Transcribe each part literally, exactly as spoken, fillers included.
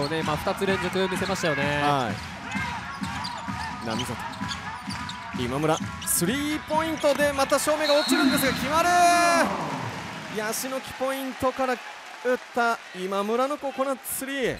をね、まあ、ふたつ連続見せましたよね。 はい、並里、今村、スリーポイントでまた正面が落ちるんですが決まる。ヤシの木ポイントから打った今村のココナッツスリー。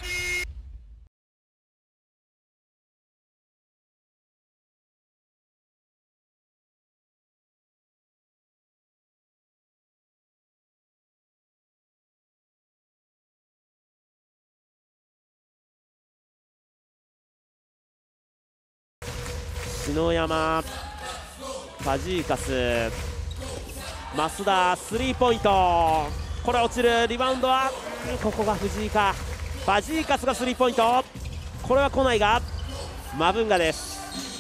篠山、ファジーカス、増田、スリーポイント、これ落ちる。リバウンドはここが藤井か。ファジーカスがスリーポイント、これは来ないがマブンガです。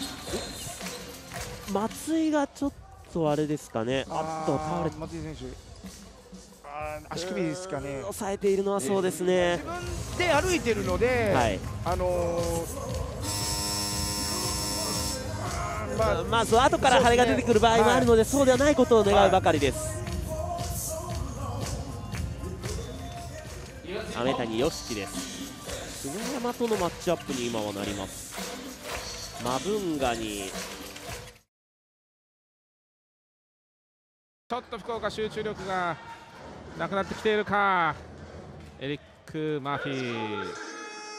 松井がちょっとあれですかね。あっと倒れて、 松井選手、あ足首ですかね。 抑えているのはそうですね。 自分で歩いてるので、はい、あのーまあ、まず後から腫れが出てくる場合もあるので、そうではないことを願うばかりです。雨谷良樹です。篠山とのマッチアップに今はなります。マブンガにちょっと福岡集中力がなくなってきているか。エリック・マーフィー、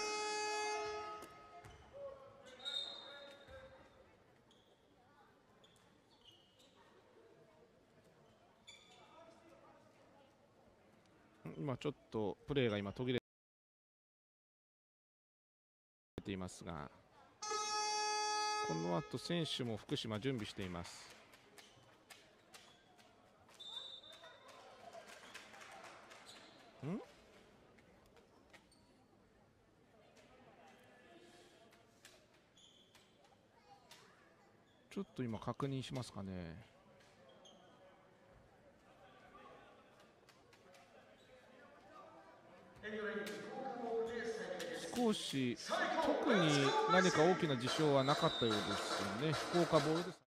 今ちょっとプレーが今途切れていますが、この後選手も福島準備しています。んちょっと今確認しますかね。少し特に何か大きな事象はなかったようですよね。福岡ボールです。